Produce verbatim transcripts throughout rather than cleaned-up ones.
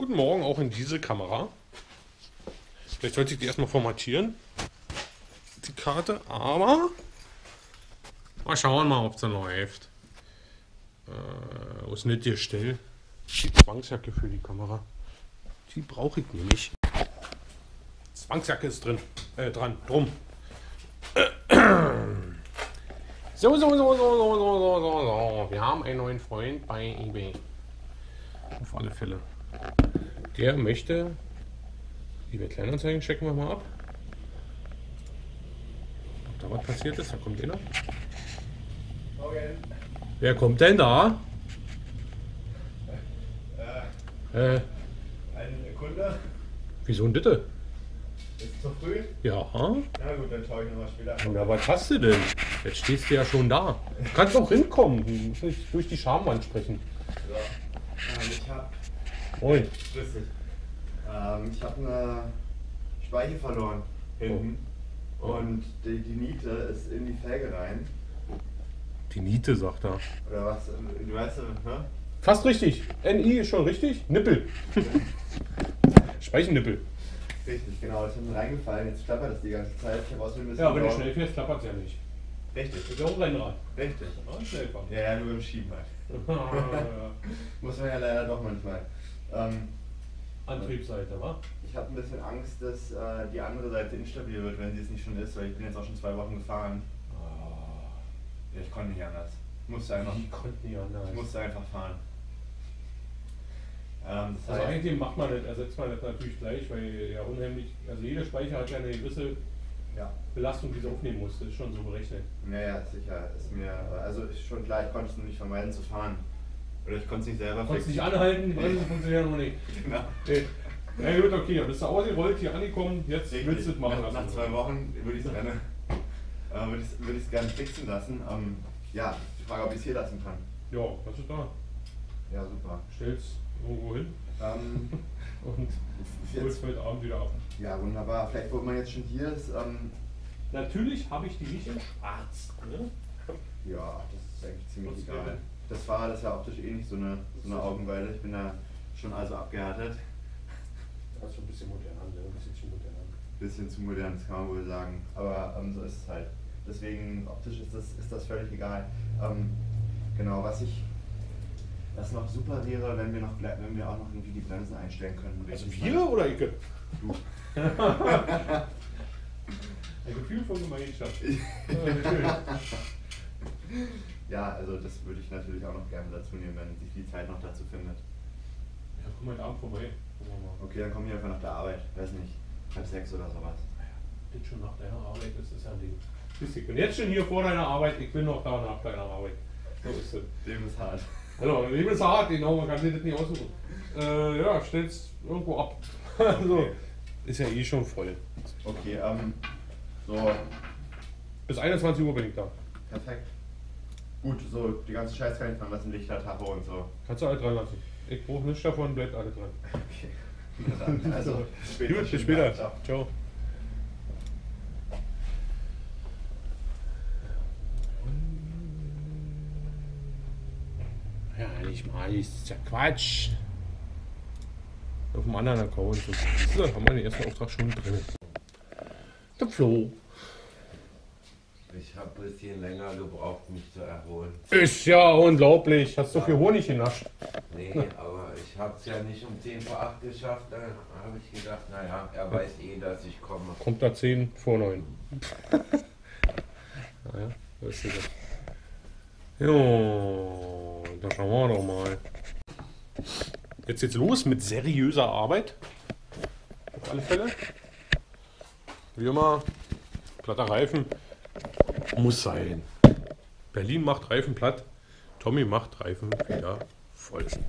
Guten Morgen auch in diese Kamera. Vielleicht sollte ich die erstmal formatieren, die Karte, aber mal schauen mal, ob sie läuft. Äh, wo ist nicht hier still? Die Zwangsjacke für die Kamera. Die brauche ich nämlich. Zwangsjacke ist drin, äh, dran, drum. So, so, so, so, so, so, so, so. Wir haben einen neuen Freund bei eBay. Auf alle Fälle. Der möchte. eBay Kleinanzeigen checken wir mal ab. Ob da was passiert ist, da kommt einer. Morgen. Wer kommt denn da? Äh, Äh, ein Kunde. wieso denn bitte? Ist zu früh? Ja. Na gut, dann schaue ich nochmal später. Na, was hast du denn? Jetzt stehst du ja schon da. Du kannst doch hinkommen. Du musst nicht durch die Schamwand sprechen. So. Ähm, ich habe. Moin. Grüß dich. Ähm, ich habe eine Speiche verloren. Hinten. Oh. Und die, die Niete ist in die Felge rein. Die Niete, sagt er. Oder was? Du weißt, ne? Fast richtig. N I ist schon richtig. Nippel. Speichennippel. Richtig, genau. Das ist mir reingefallen. Jetzt klappert das die ganze Zeit. Ich habe außerdem ein bisschen. Ja, wenn du Sorgen. schnell fährst, klappert es ja nicht. Richtig. Das ist ja auch ein Rennrad. Richtig. Ja, schnell fahren. Ja, ja, nur beim Schieben halt. Muss man ja leider doch manchmal. Ähm, Antriebsseite, wa? Ich habe ein bisschen Angst, dass äh, die andere Seite instabil wird, wenn sie es nicht schon ist, weil ich bin jetzt auch schon zwei Wochen gefahren. Ja, ich konnte nicht anders. Ich musste einfach, Die konnten nicht anders. ich musste einfach fahren. Ähm, das Also heißt, eigentlich macht man das, ersetzt man das natürlich gleich, weil ja unheimlich, also jeder Speicher hat ja eine gewisse ja, Belastung, die sie aufnehmen muss. Das ist schon so berechnet. naja, sicher. Ist mir, also ist schon klar, ich konnte es nur nicht vermeiden zu fahren. Oder ich konnte es nicht selber Konntest fixen. nicht anhalten, die Bremsen funktionieren noch nicht. Genau. Nee. Na gut, okay, dann bist du ausgerollt, hier angekommen, jetzt Richtig. willst du es machen nach, lassen. nach zwei Wochen würde ich es gerne, äh, würde ich's, würde ich's gerne fixen lassen. Ähm, ja, die Frage, ob ich es hier lassen kann. Ja, was ist da? Ja, super. Stell's irgendwo hin Ähm, und holst jetzt, heute Abend wieder ab. ja, wunderbar. Vielleicht, wo man jetzt schon hier ist, ähm, Natürlich habe ich die nicht in schwarz. Ne? ja, das ist eigentlich ziemlich Was egal. denn? Das Fahrrad ist ja optisch eh nicht so eine, so eine Augenweide. Ich bin da schon also abgehärtet. Das ist schon ein bisschen modern an, ein bisschen zu modern an. Bisschen zu modern, das kann man wohl sagen. Aber ähm, so ist es halt. Deswegen optisch ist das, ist das völlig egal. Ähm, genau, was ich was noch super wäre, wenn wir noch wenn wir auch noch irgendwie die Bremsen einstellen können. Also Richtig wir mal- oder Icke? Du. Ein Gefühl von Gemeinschaft. Ja, natürlich. Ja, also das würde ich natürlich auch noch gerne dazu nehmen, wenn sich die Zeit noch dazu findet. Ja, komm heute Abend vorbei. Gucken wir mal. Okay, dann komme ich einfach nach der Arbeit. Weiß nicht, halb sechs oder sowas. Bin schon nach deiner Arbeit, das ist ja ein Ding. Ich bin jetzt schon hier vor deiner Arbeit, ich bin noch da nach deiner Arbeit. So ist es. Dem ist hart. Hallo, Leben ist hart, genau, man kann sich das nicht aussuchen. Äh, ja, stell's irgendwo ab. Also, Okay. ist ja eh schon voll. Okay, ähm, so, Bis einundzwanzig Uhr bin ich da. perfekt. Gut, so, die ganze Scheiß kann ich dran lassen, Lichter, Tacho und so. Kannst du alle dran lassen. Ich brauche nichts davon, bleibt alle dran. Okay. Na dann, also, später. Gut, bis später. Ciao. Ciao. Ja, nicht mal, das ist ja Quatsch. Auf dem anderen Account. So, haben wir den ersten Auftrag schon drin. Der Flo. Ich habe ein bisschen länger gebraucht, mich zu erholen. Ist ja unglaublich. Hast du so viel Honig genascht? Nee, aber ich habe es ja nicht um zehn vor acht geschafft. Dann habe ich gedacht, naja, er weiß eh, dass ich komme. Kommt da zehn vor neun. Naja, so ist das. Jo, da schauen wir doch mal. Jetzt geht's los mit seriöser Arbeit. Auf alle Fälle. Wie immer, platter Reifen. Muss sein. Berlin macht Reifen platt. Tommy macht Reifen wieder voll. Kaffee.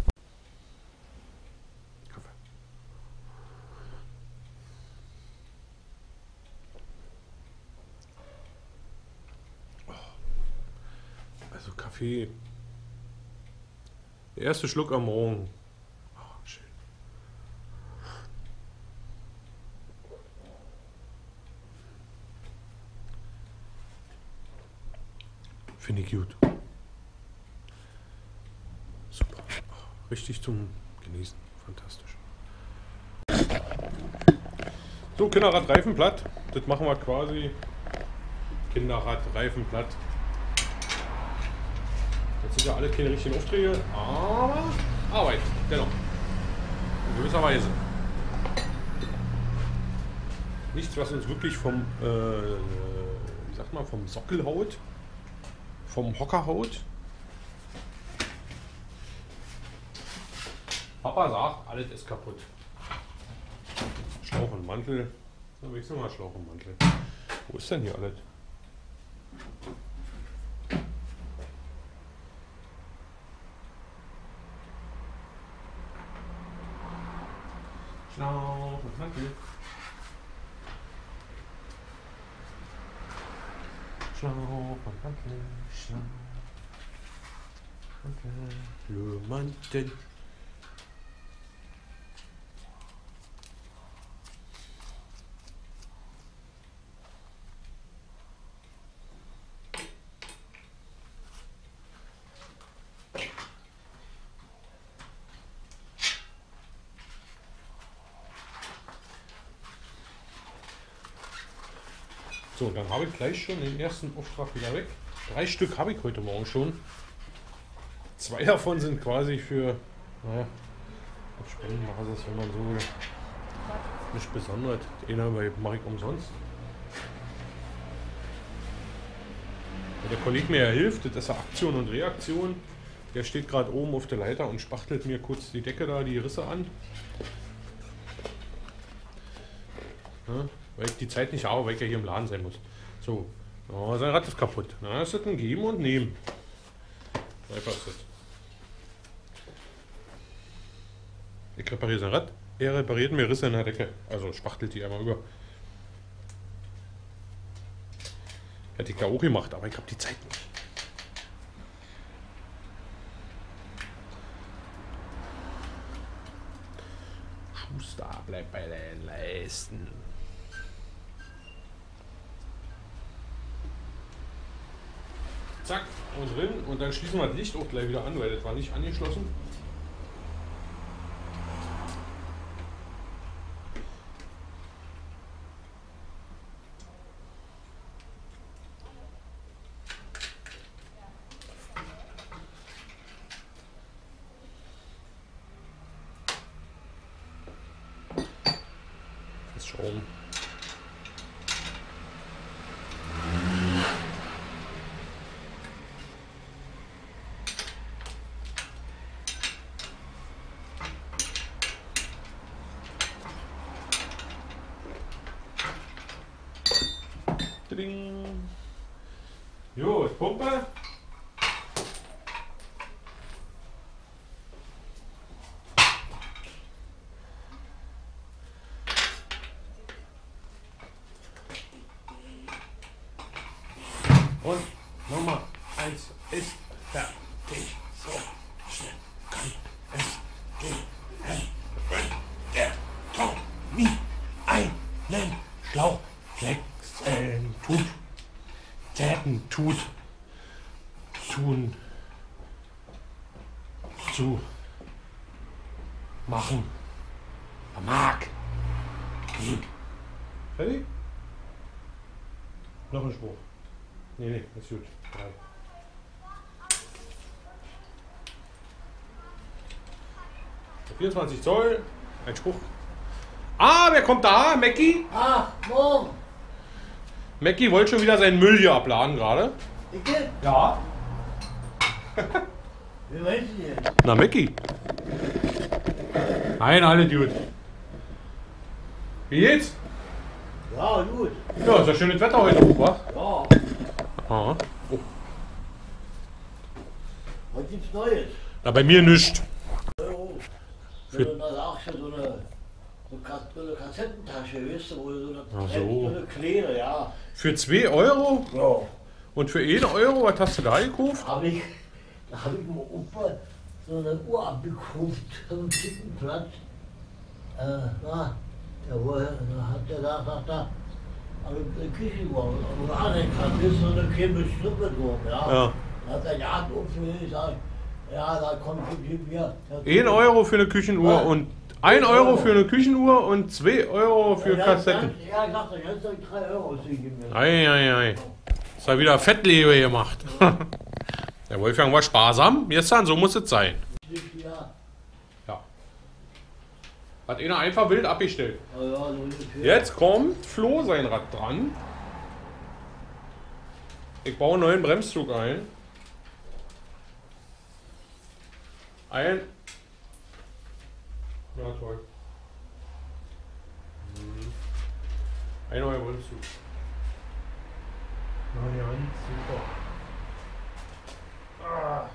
Also Kaffee. Der erste Schluck am Morgen. Oh, schön. Finde ich gut. Super. Oh, richtig zum Genießen. Fantastisch. So, Kinderrad Reifenblatt. Das machen wir quasi. Kinderrad Reifenblatt. Das sind ja alle keine richtigen Aufträge, aber Arbeit, dennoch. In gewisser Weise. Nichts, was uns wirklich vom, äh, wie sagt man, vom Sockel haut, vom Hocker haut. Papa sagt, alles ist kaputt. Schlauch und Mantel. So, wechseln wir mal Schlauch und Mantel. Wo ist denn hier alles? Schlauch und Mantel. Schlauch und Mantel. Schlauch und Mantel. So, dann habe ich gleich schon den ersten Auftrag wieder weg. Drei Stück habe ich heute Morgen schon. Zwei davon sind quasi für, naja, auf Spendenbasis, wenn man so will. Nicht besonders. Einer mache ich umsonst. Weil der Kollege mir ja hilft, das ist ja Aktion und Reaktion. Der steht gerade oben auf der Leiter und spachtelt mir kurz die Decke da, die Risse an. Ja, weil ich die Zeit nicht habe, weil ich ja hier im Laden sein muss. So, oh, sein Rad ist kaputt. Na, ist das ein Geben und Nehmen. Einfach ist das. Ich repariere sein Rad, er repariert mir Risse in der Decke. Also spachtelt die einmal über. Hätte ich ja auch gemacht, aber ich habe die Zeit nicht. Schuster, bleib bei den Leisten. Zack, und drin. Und dann schließen wir das Licht auch gleich wieder an, weil das war nicht angeschlossen. Das Schaum. Jo, Pumpe. Und Nummer eins ist fertig. So schnell kann es gehen. Wenn der Tommy einen Schlauch wechseln tut, täten tut, tun, zu machen, mag. Fertig? Noch ein Spruch. Nee, nee, ist gut. Drei. vierundzwanzig Zoll, ein Spruch. Ah, wer kommt da? Mackie? Ah, morgen. Mackie wollte schon wieder seinen Müll hier abladen gerade. Ich? Ja. Wie meinst du denn? Na, Mackie. Nein, alle gut. Wie geht's? Ja, gut. Ja, ist ja schönes Wetter heute hoch, wa? Ja. Aha. Oh. Was gibt's Neues? Na, bei mir nichts. Euro. Wenn du da sagst, so eine, so Ka- so eine Kassettentasche, weißt du, wo du so eine, Ach so. so eine kleine, ja. Für zwei Euro Ja. und für einen Euro, was hast du da gekauft? Da habe ich, da habe ich mir Opa so eine Uhr abgekauft, so einen schicken Platz. Äh, na, der wo, da hat der da, sagt da, aber eine Küchenuhr, aber andere kann, das ist so eine chemische Strippe drum, ja. Ja. Da hat er ja aufgehört, ich sag, ja, da kommt die mir. Ein Euro für eine Küchenuhr Ja. und ein Euro für eine Küchenuhr und zwei Euro für Ja, Kassetten. ganz- Ja, ich dachte, jetzt soll ich drei Euro ausgegeben. Eieiei. Das hat wieder Fettlebe gemacht. Der Wolfgang war sparsam. Gestern, so muss es sein. Ja, Ja. Hat einer einfach wild abgestellt. ja, so ungefähr. Jetzt kommt Flo sein Rad dran. Ich baue einen neuen Bremszug ein. Ein. Ja, toll. Mhm. Ein neuer Bremszug. Na ja, super. Ah.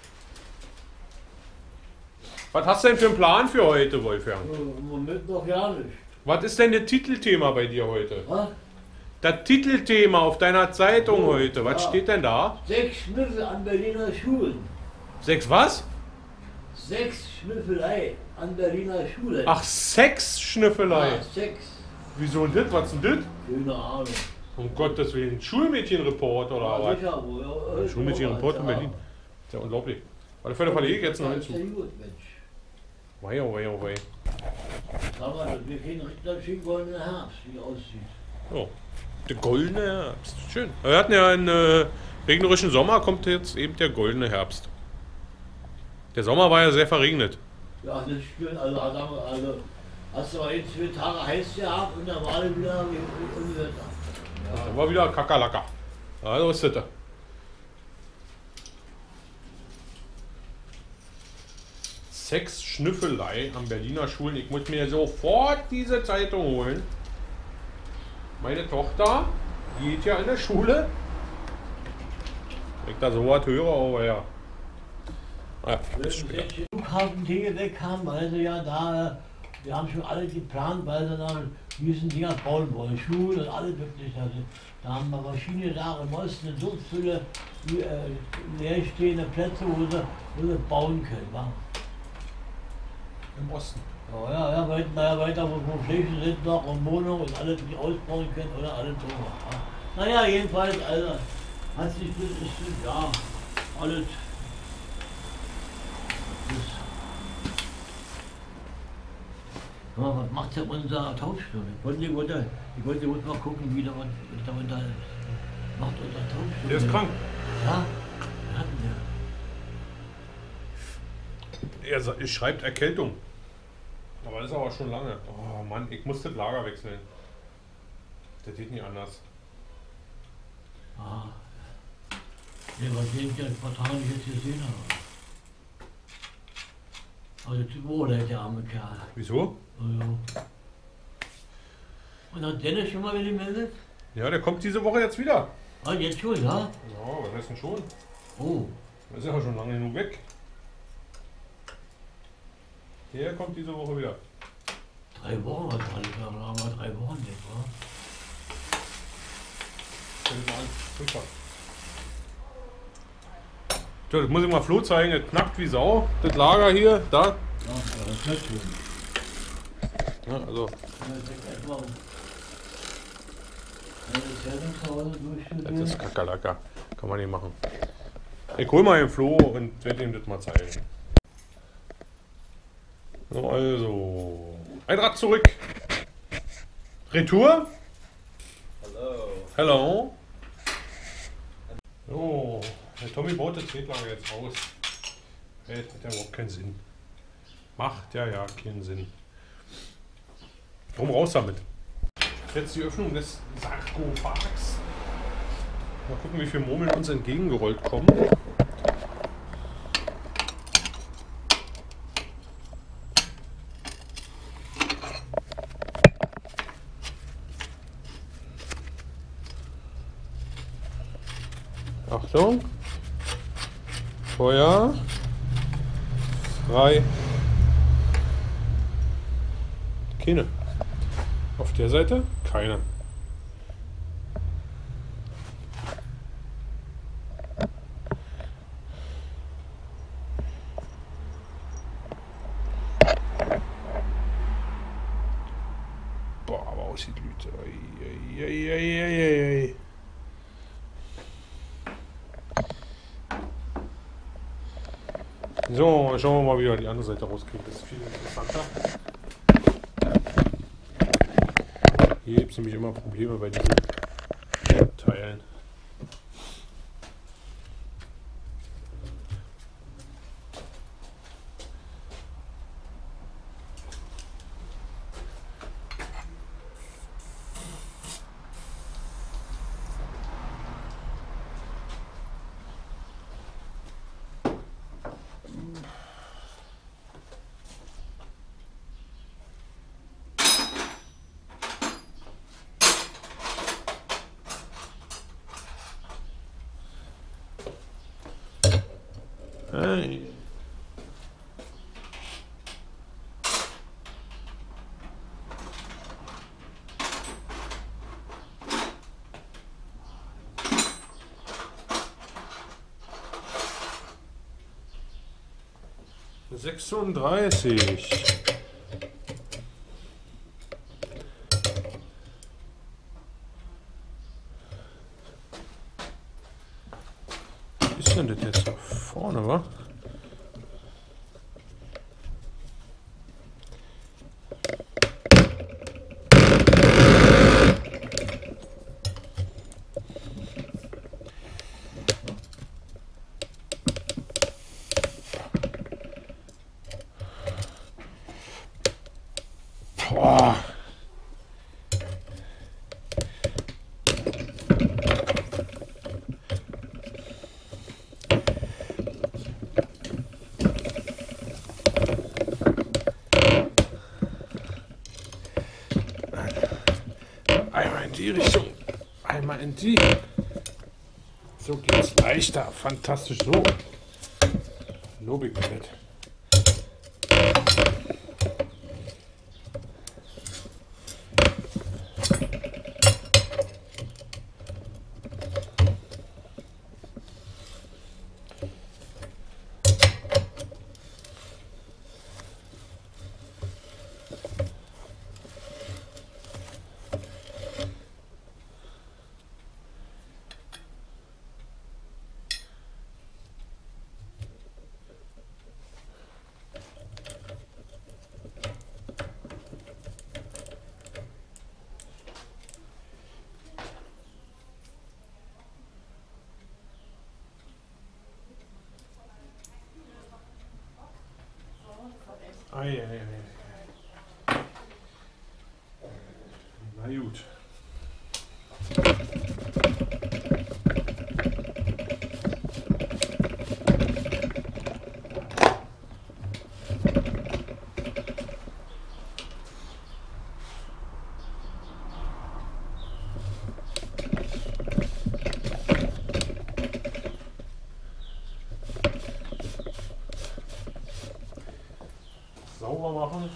Was hast du denn für einen Plan für heute, Wolfgang? Im Moment noch gar nicht. Was ist denn das Titelthema bei dir heute? Was? Das Titelthema auf deiner Zeitung heute, was Ja. steht denn da? Sechs Schnüffel an Berliner Schulen. Sechs was? Sechs Schnüffelei an Berliner Schulen. Ach, Sexschnüffelei. Ja, sechs. Wieso denn das? Was denn das? Keine Ahnung. Um Gottes Willen, Schulmädchenreport oder Ja, was? sicher, wo, ja, Schulmädchenreport in ja. Berlin. Ist ja unglaublich. Auf alle Fälle verlege ich jetzt noch Ja, einen ist zu. ja gut, Mensch. Wei, oh wei, oh wei. Sag mal, wir kriegen richtig schön goldenen Herbst, wie es aussieht. Ja, der goldene Herbst. Schön. Wir hatten ja einen äh, regnerischen Sommer, kommt jetzt eben der goldene Herbst. Der Sommer war ja sehr verregnet. Ja, das ist schön. Also, also, also hast du aber jetzt zwei Tage heiß gehabt und dann war das wieder wie Unwetter. Da war wieder Kakerlaka. Also ist das. Sexschnüffelei am Berliner Schulen. Ich muss mir sofort diese Zeitung holen. Meine Tochter geht ja in der Schule. Wenn ich da so was höre, aber ja. Ah, ja, Wenn bis sie später. jetzt die Flughafendinge weg haben, weil sie ja da, äh, wir haben schon alle geplant, weil sie dann diesen Dinger bauen wollen. Schulen und alles wirklich. Also, da haben wir verschiedene Sachen im Osten, eine so viele die, äh, leerstehende Plätze, wo sie, wo sie bauen können. Wa? Im Osten. Ja, ja, ja, weiter, naja, weiter wo, wo Flächen sind noch und Wohnungen und alles, die ausbauen können oder alles so. Ja. Naja, jedenfalls, also, hat sich das, ist, ja, alles. Das, ja, was macht denn unser Tauschstunde? Ich wollte, ich wollte, ich wollte wollte mal gucken, wie der, der, der, der macht unser Tauschstunde. Der ist krank. Ja, wir hatten ja. Er sa- schreibt Erkältung. Aber das ist aber schon lange. Oh Mann, ich muss das Lager wechseln. Das geht nicht anders. Ah. Ja, was ich ja ein paar Tage nicht jetzt gesehen habe. Aber der Typ wurde der arme Kerl. Wieso? Oh, ja. Und hat Dennis schon mal wieder gemeldet? Ja, der kommt diese Woche jetzt wieder. Ah, jetzt schon, ja? Ja, was heißt denn schon? Oh. Der ist ja schon lange genug weg. Der kommt diese Woche wieder. Drei Wochen hat er alles, da waren wir drei Wochen weg, wa? Fängt mal an. Fünfer. So, das muss ich mal Flo zeigen. Das knackt wie Sau. Das Lager hier, da. Ja, das ist nicht schön. Ja, also, Ja, das ist erstmal eine Sendung zu Hause das durchstudieren. ist Kakerlaka. Kann man nicht machen. Ich hol mal den Flo und werde ihm das mal zeigen. So, also. Ein Rad zurück. Retour. Hallo. Hello. So, der Tommy baut das Tretlager jetzt aus. Das hat ja überhaupt keinen Sinn. Macht ja ja keinen Sinn. Drum raus damit. Jetzt die Öffnung des Sarkophags. Mal gucken, wie viele Murmeln uns entgegengerollt kommen. Achtung. Feuer. Frei. Keine. Auf der Seite keine. Boah, aber aussieht Lüte. Ei, ei, ei, ei, ei, ei. So, schauen wir mal, wie wir die andere Seite rauskriegen. Das ist viel interessanter. Hier gibt es nämlich immer Probleme bei diesen Teilen. Hey. sechsunddreißig. Was ist denn das jetzt da vorne, wa? Boah. Einmal in die Richtung, einmal in die. So geht's leichter. Fantastisch so. Lobig mit. Ei, ei, ei. Na gut. Sauber machen.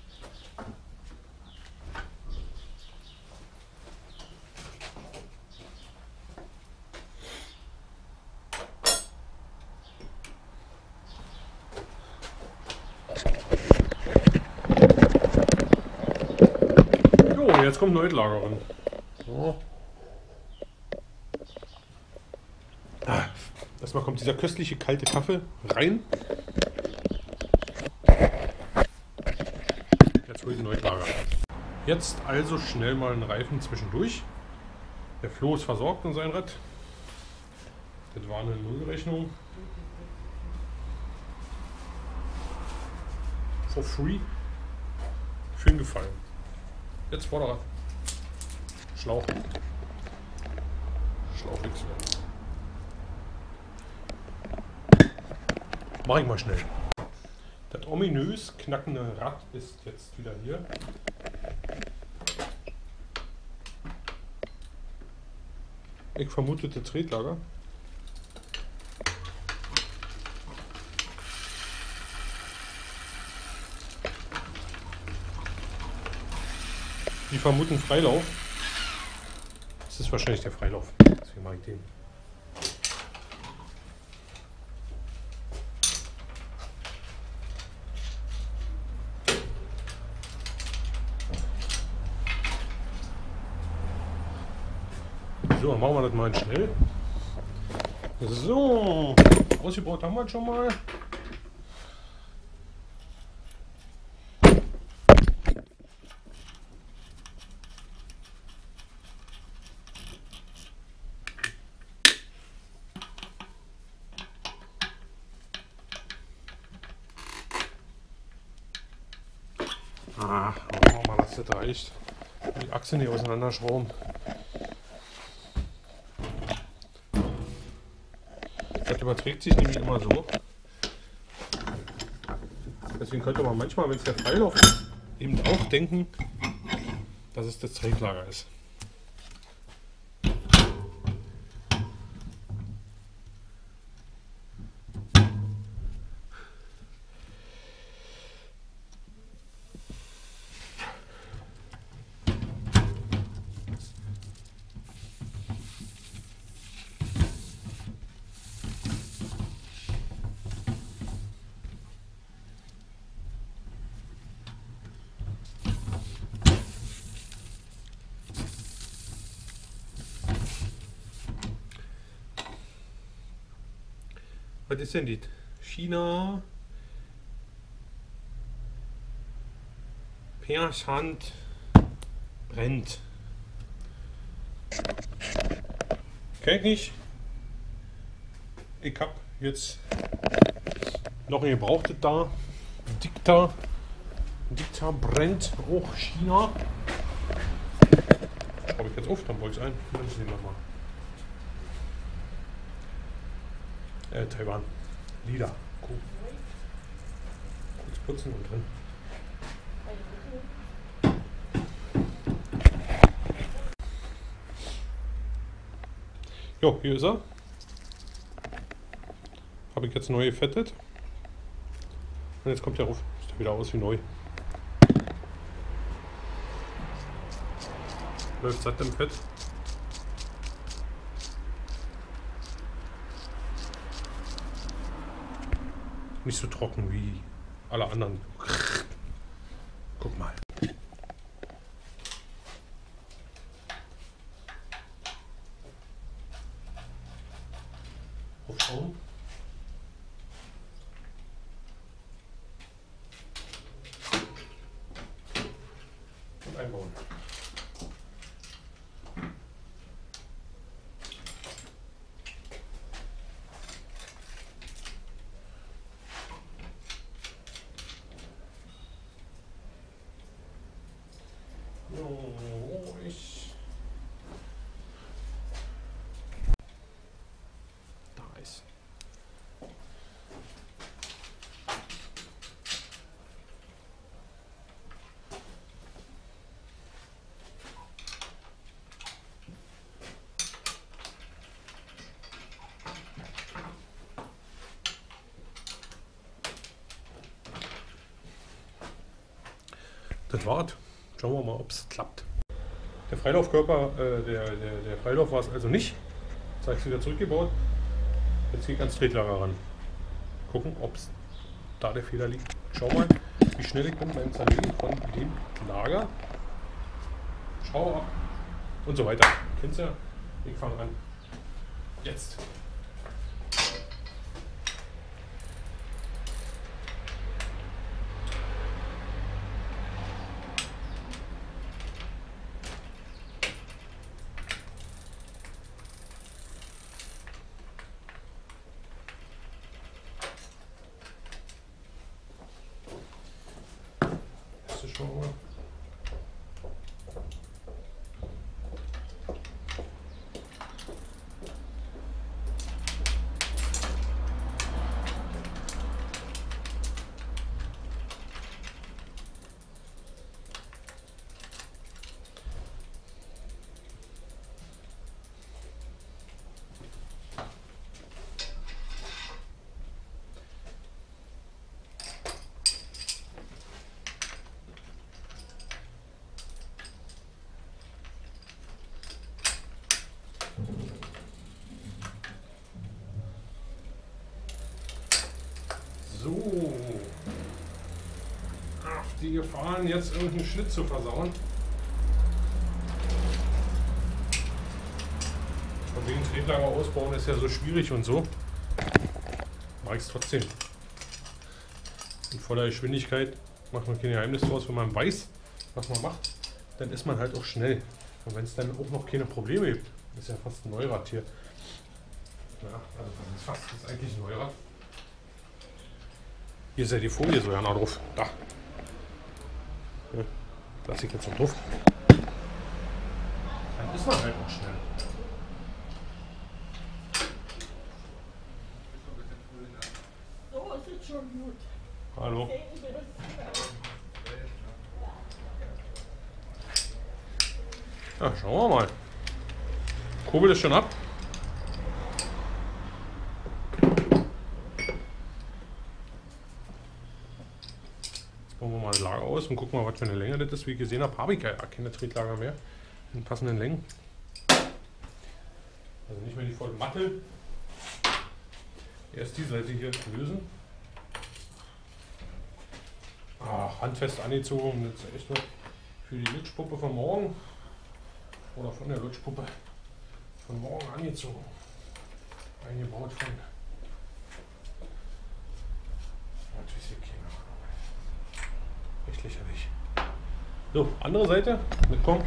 Jo, jetzt kommt Neutlagerin. So. Ah, erstmal kommt dieser köstliche kalte Kaffee rein. Neutlager. Jetzt also schnell mal einen Reifen zwischendurch. Der Flo ist versorgt in sein Rad. Das war eine Nullrechnung. For free. Für ihn gefallen. Jetzt Vorderrad. Schlauch. Schlauch wechseln. Mach ich mal schnell. Das ominös knackende Rad ist jetzt wieder hier. Ich vermutete Tretlager. Die vermuten Freilauf. Das ist wahrscheinlich der Freilauf. Deswegen mache ich den. So, machen wir das mal schnell. So, ausgebaut haben wir schon mal. Ah, machen wir mal, dass das reicht. Die Achse nicht auseinanderschrauben. Das überträgt sich nämlich immer so. Deswegen könnte man manchmal, wenn es der Freilauf ist, eben auch denken, dass es das Tretlager ist. Was ist denn die? China Perschand brennt. Kenn ich nicht. Ich hab jetzt noch ein gebrauchtes da. Dicta. Dicta brennt auch China. Schraube ich jetzt auf, dann wollte ich ein. Dann sehen wir mal. Äh, Taiwan. Lila. Cool. Kurz putzen und drin. Jo, hier ist er. Habe ich jetzt neu gefettet. Und jetzt kommt der Ruf. Sieht wieder aus wie neu. Läuft satt im Fett. Nicht so trocken wie alle anderen. Guck mal. Aufschauen. Und einbauen. Ich da ist. Das war's. Schauen wir mal, ob es klappt. Der Freilaufkörper, äh, der, der, der Freilauf war es also nicht. Das habe ich wieder zurückgebaut. Jetzt gehe ich ans Tretlager ran. Gucken, ob es da der Fehler liegt. Schau mal, wie schnell ich bin beim Zerlegen von dem Lager. Schau ab und so weiter. Kennst du ja? Ich fange an. Jetzt. Schraube. So. Ach, die Gefahren, jetzt irgendeinen Schnitt zu versauen. Und wegen Tretlager ausbauen ist ja so schwierig und so. Mache ich es trotzdem. In voller Geschwindigkeit macht man kein Geheimnis draus. Wenn man weiß, was man macht, dann ist man halt auch schnell. Und wenn es dann auch noch keine Probleme gibt, ist ja fast ein Neurad hier. Ja, also das ist fast, das ist eigentlich ein Neurad. Hier ist ja die Folie so ja noch drauf. Da. Ja, lass ich jetzt noch drauf. Dann ist man halt auch schnell. So ist es schon gut. Hallo. Sehen Sie das? Ja, schauen wir mal. Kurbel ist schon ab. Jetzt bauen wir mal das Lager aus und gucken mal, was für eine Länge das ist. Wie ich gesehen habe, habe ich ja keine Tretlager mehr in passenden Längen. Also nicht mehr die volle Matte. Erst die Seite hier lösen. Ah, handfest angezogen. Das ist echt nur für die Lutschpuppe von morgen. Oder von der Lutschpuppe von morgen angezogen. Eingebaut von. Was weiß ich, keine Ahnung. Echt lächerlich. So, andere Seite. Mitkommen.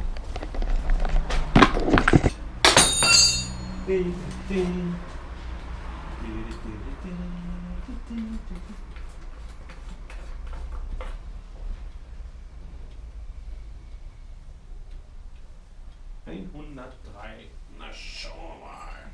hundertdrei. Na, schauen wir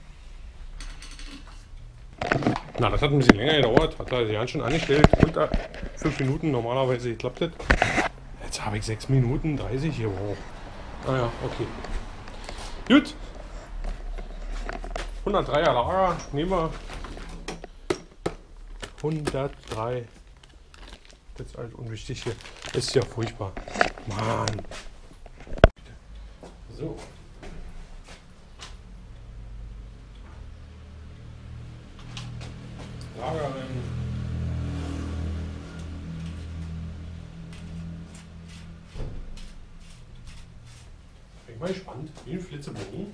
mal. Na, das hat ein bisschen länger gedauert. Hat er sich ganz schön angestellt. Unter fünf Minuten normalerweise geklappt hat. Jetzt habe ich sechs Minuten dreißig gebraucht. Ah ja, okay. Gut. hundertdreier Lager. Nehmen wir. hundertdrei. Das ist halt unwichtig hier. Das ist ja furchtbar. Mann. So. Lagerin. Bin ich mal gespannt. Wie ein Flitzebogen.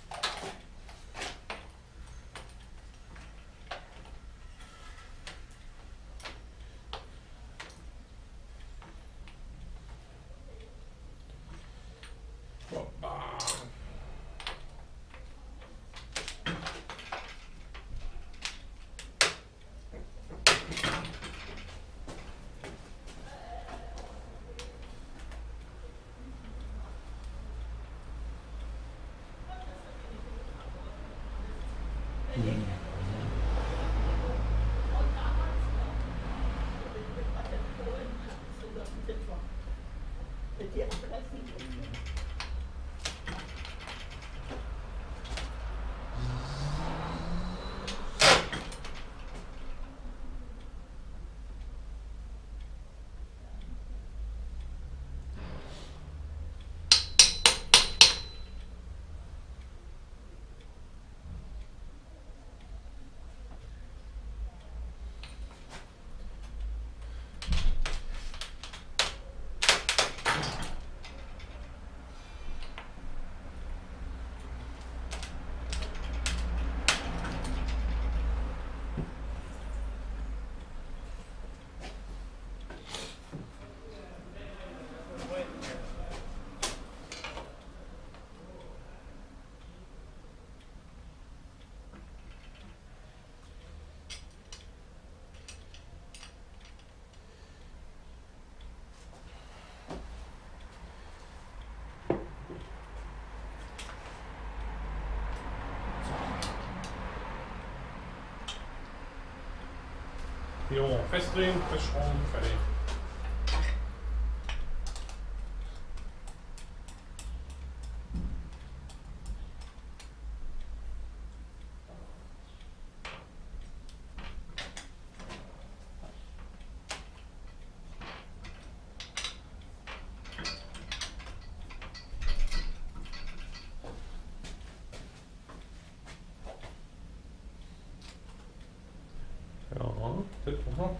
Jo, festdrehen, festschrauben, fertig. Ja, das machen wir.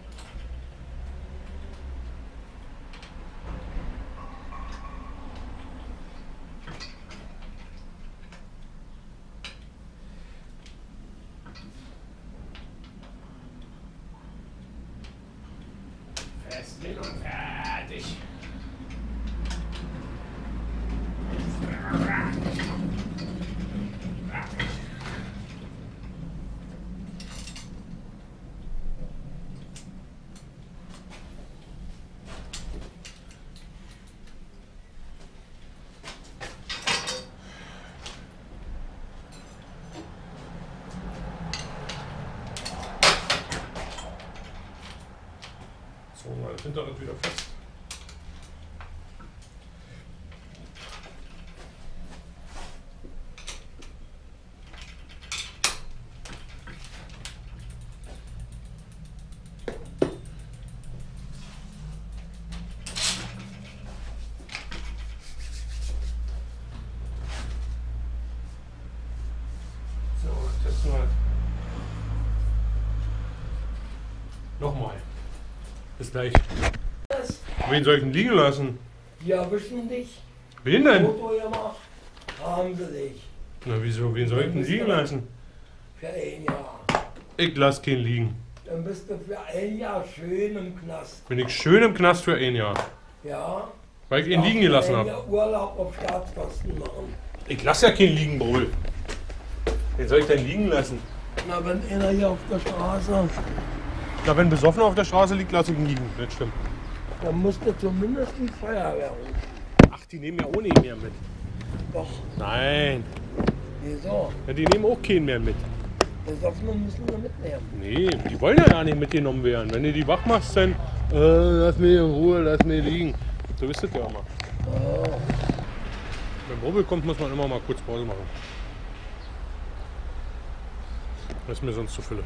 Festdrehen und fertig. hintere wieder fest. So, testen wir. Nochmal. Bis gleich. Wen soll ich denn liegen lassen? Ja, wissen dich. Wen denn? Foto gemacht, haben sie dich. Na wieso? Wen soll ich denn liegen lassen? Für ein Jahr. Ich lass keinen liegen. Dann bist du für ein Jahr schön im Knast. Bin ich schön im Knast für ein Jahr. Ja. Weil ich ihn liegen gelassen Ein habe. Jahr Urlaub auf Staatskosten machen. Ich lass ja keinen liegen, Brüll. Wen soll ich denn liegen lassen? Na, wenn einer hier auf der Straße, Na, wenn besoffen auf der Straße liegt, lass ich ihn liegen. Das stimmt. dann musste zumindest die Feuerwehr rufen. Ach, die nehmen ja auch nicht mehr mit. Doch, Nein. wieso? Ja, die nehmen auch keinen mehr mit. Besoffene müssen wir mitnehmen. Nee, die wollen ja gar nicht mitgenommen werden. Wenn du die wach machst, dann äh, lass mich in Ruhe, lass mich liegen. So wisst ihr ja immer. Oh. Wenn Brubbel kommt, muss man immer mal kurz Pause machen. Das ist mir sonst zu Fülle.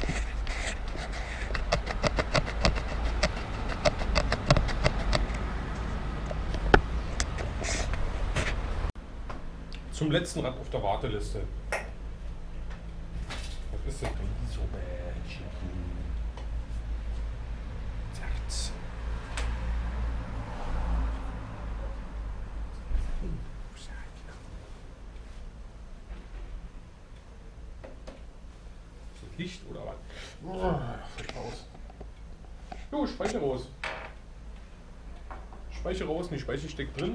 Zum letzten Rad auf der Warteliste. Was ist denn so bad? Sagt's. Ist das Licht oder was? Oh, raus. Jo, Speicher raus. Speicher raus, die Speicher steckt drin.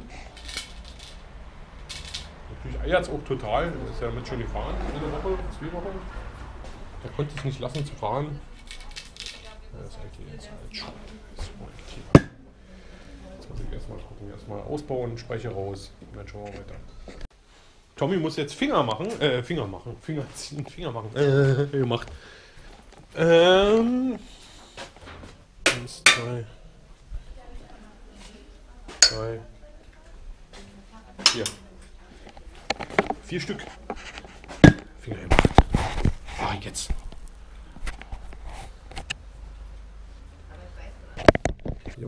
Natürlich eiert es auch total. Das ist ja damit schon gefahren. Eine Woche, zwei Wochen. Der konnte es nicht lassen zu fahren. Das ist eigentlich jetzt halt schon. Jetzt muss ich erstmal gucken. Erstmal ausbauen, Speicher raus. Und dann schauen wir weiter. Tommy muss jetzt Finger machen. Äh, Finger machen. Finger ziehen, Finger machen. Äh, gemacht. Ähm. Eins, zwei. Drei. Vier. Vier Stück. Finger gemacht. Ah, jetzt. Jo.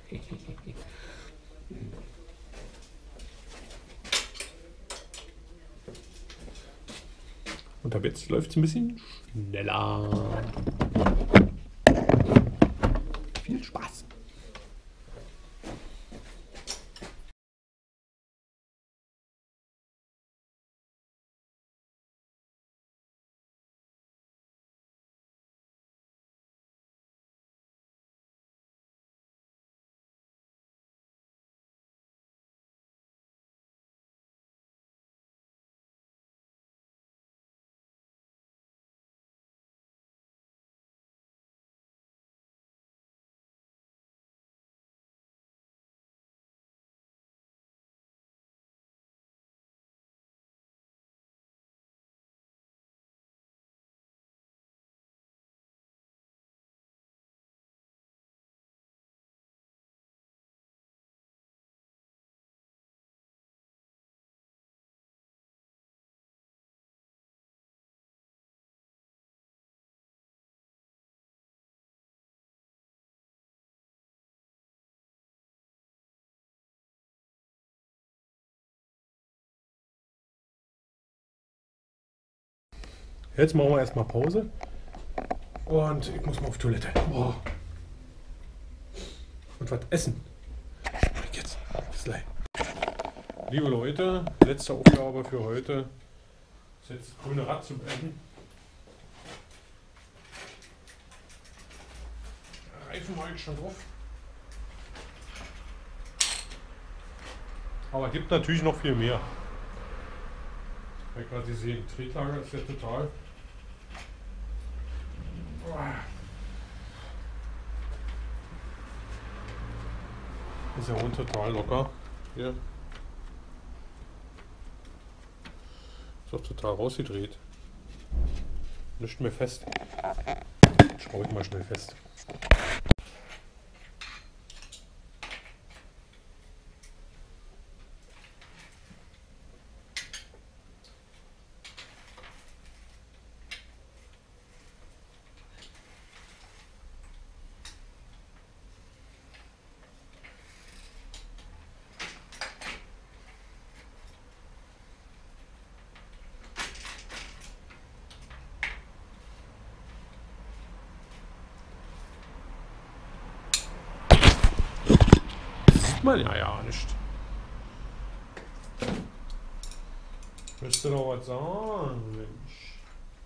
Und ab jetzt läuft es ein bisschen schneller. Viel Spaß. Jetzt machen wir erstmal Pause. Und ich muss mal auf Toilette. Oh. Und was essen. Jetzt. Bis gleich. Liebe Leute, letzte Aufgabe für heute ist jetzt das grüne Rad zu beenden. Reifen war ich schon drauf. Aber es gibt natürlich noch viel mehr. Ich habe gerade gesehen, Tretlager ist ja total. Ist ja rund total locker. Hier. Ist auch total rausgedreht. Nicht mehr fest. Schraube ich mal schnell fest. sieht man ja ja nicht. Müsste doch was sagen, Mensch.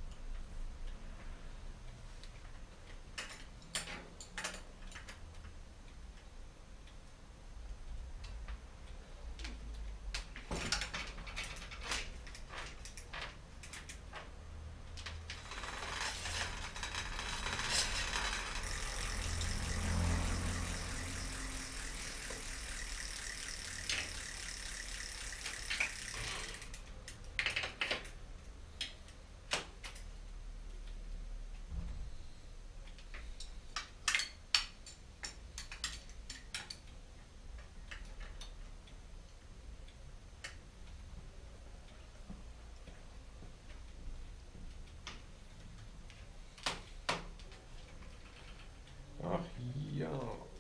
Ach ja.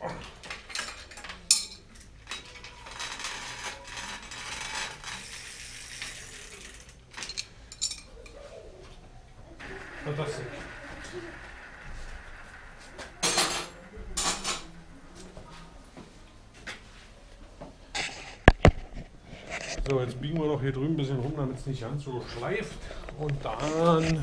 Fantastisch. So, jetzt biegen wir noch hier drüben ein bisschen rum, damit es nicht ganz so schleift. Und dann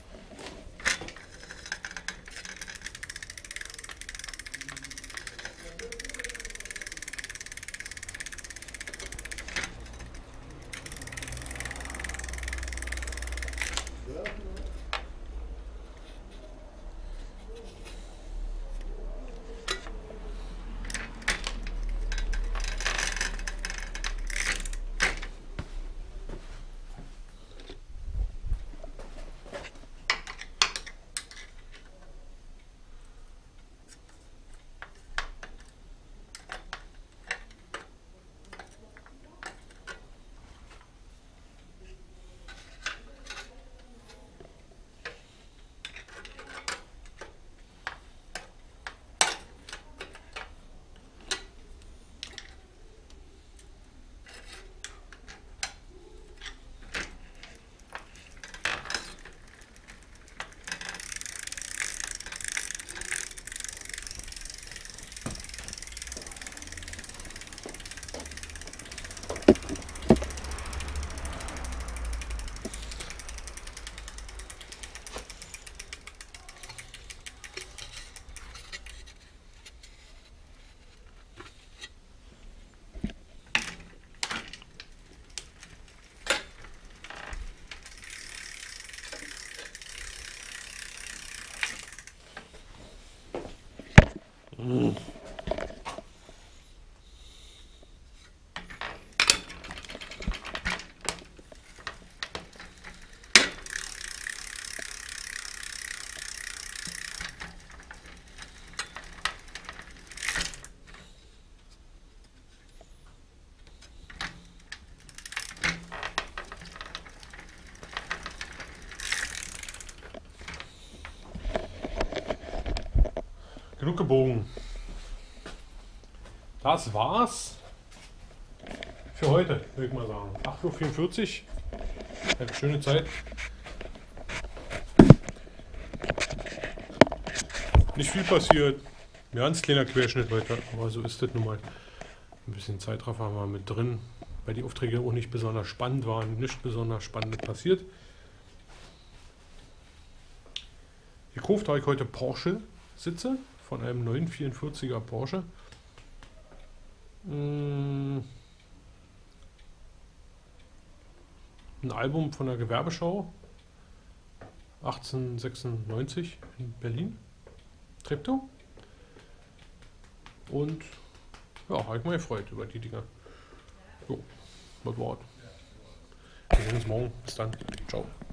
genug gebogen. Das war's für heute, würde ich mal sagen. acht Uhr vierundvierzig. Eine schöne Zeit. Nicht viel passiert. Ja, ein kleiner Querschnitt heute, aber so ist das nun mal. Ein bisschen Zeitraffer war mit drin, weil die Aufträge auch nicht besonders spannend waren. Nicht besonders spannend passiert. Gekauft habe ich heute Porsche Sitze von einem neun vierundvierziger Porsche. Ein Album von der Gewerbeschau achtzehnhundertsechsundneunzig in Berlin. Treptow. Und ja, habe ich mich gefreut über die Dinger. So, das war's. Wir sehen uns morgen. Bis dann. Ciao.